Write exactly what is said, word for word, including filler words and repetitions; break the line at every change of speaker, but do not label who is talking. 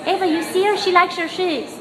Ava, you see her? She likes your shoes.